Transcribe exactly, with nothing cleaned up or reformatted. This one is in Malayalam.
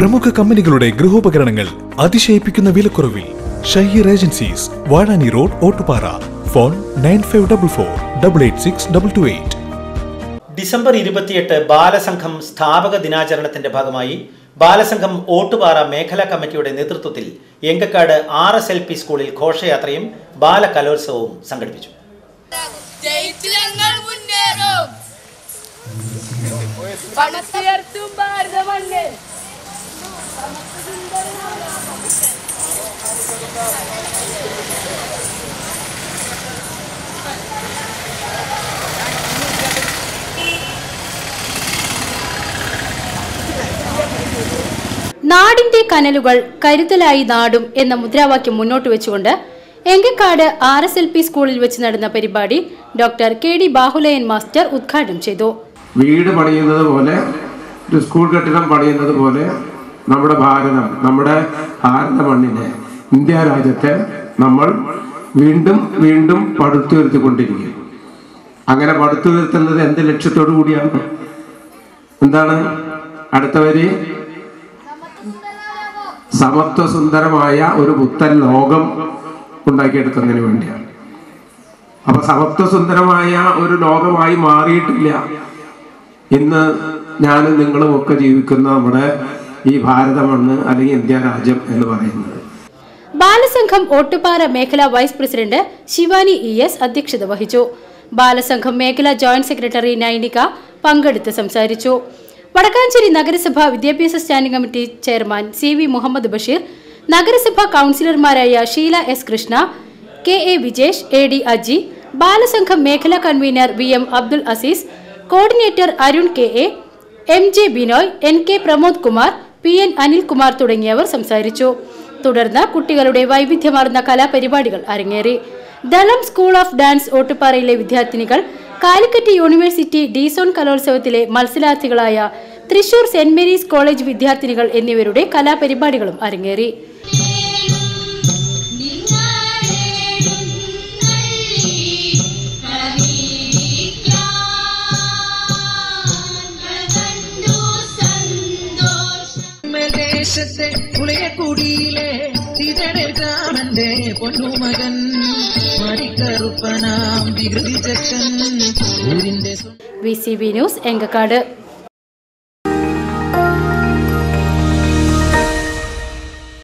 പ്രമുഖ കമ്പനികളുടെ ഗൃഹോപകരണങ്ങൾ അതിശയിപ്പിക്കുന്ന വിലക്കുറവിൽ. Shaheer agencies, Vazhani road, Ottupara. Phone nine five double four double eight six double two eight. December ഇരുപത്തിയെട്ട് ബാലസംഘം സ്ഥാപക ദിനാചരണത്തിന്റെ ഭാഗമായി ബാലസംഘം ഓട്ടുപാറ മേഖലാ കമ്മിറ്റിയുടെ നേതൃത്വത്തിൽ Engakkad R S L P സ്കൂളിൽ ഘോഷയാത്രയും ബാലകലോത്സവവും സംഘടിപ്പിച്ചു. നാടിന്റെ കനലുകൾ കരുതലായി നാടും എന്ന മുദ്രാവാക്യം മുന്നോട്ട് വെച്ചുകൊണ്ട് Engakkad R S L P സ്കൂളിൽ വെച്ച് നടന്ന പരിപാടി doctor K D Bahulayan master ഉദ്ഘാടനം ചെയ്തു. വീട് പണിയുന്നത് പോലെ, ഒരു സ്കൂൾ കെട്ടിടം പണിയുന്നത് പോലെ നമ്മുടെ ഭാരതം, നമ്മുടെ ഭാരത മണ്ണിനെ, ഇന്ത്യ രാജ്യത്തെ നമ്മൾ വീണ്ടും വീണ്ടും പടുത്തുയർത്തിക്കൊണ്ടിരിക്കും. അങ്ങനെ പടുത്തുയർത്തുന്നത് എന്ത് ലക്ഷ്യത്തോടു കൂടിയാണ്? എന്താണ് അടുത്ത വരി? സമത്വ സുന്ദരമായ ഒരു പുത്തൻ ലോകം ഉണ്ടാക്കിയെടുക്കുന്നതിന് വേണ്ടിയാണ്. അപ്പൊ സമത്വ സുന്ദരമായ ഒരു ലോകമായി മാറിയിട്ടില്ല ഇന്ന് ഞാനും നിങ്ങളും ഒക്കെ ജീവിക്കുന്ന നമ്മുടെ ഈ ഭാരത മണ്ണ് അല്ലെങ്കിൽ ഇന്ത്യ രാജ്യം എന്ന് പറയുന്നത്. ബാലസംഘം ഓട്ടുപാറ മേഖലാ vice president Shivani E S അധ്യക്ഷത വഹിച്ചു. ബാലസംഘം മേഖലാ ജോയിന്റ് സെക്രട്ടറി നൈനിക പങ്കെടുത്ത് സംസാരിച്ചു. വടക്കാഞ്ചേരി നഗരസഭ വിദ്യാഭ്യാസ standing committee chairman C V Muhammad Basheer, നഗരസഭാ കൌൺസിലർമാരായ Sheela S Krishna, K A Vijesh, A D Aji, Balasangham മേഖലാ convener V M Abdul Azeez, coordinator Arun K A, M J Binoy, N K Pramod Kumar, P N Anilkumar തുടങ്ങിയവർ സംസാരിച്ചു. തുടർന്ന് കുട്ടികളുടെ വൈവിധ്യമാർന്ന കലാപരിപാടികൾ അരങ്ങേറി. ദളം സ്കൂൾ ഓഫ് ഡാൻസ് ഓട്ടുപാറയിലെ വിദ്യാർത്ഥിനികൾ കാലിക്കറ്റ് യൂണിവേഴ്സിറ്റി ഡിസോൺ കലോത്സവത്തിലെ മത്സരാർത്ഥികളായ തൃശൂർ സെന്റ് മേരീസ് കോളേജ് വിദ്യാർത്ഥിനികൾ എന്നിവരുടെ കലാപരിപാടികളും അരങ്ങേറി. V C B news Enkakkad.